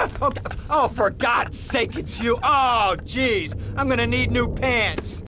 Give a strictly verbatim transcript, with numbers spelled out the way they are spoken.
Okay. Oh, for God's sake, it's you. Oh, jeez. I'm gonna need new pants.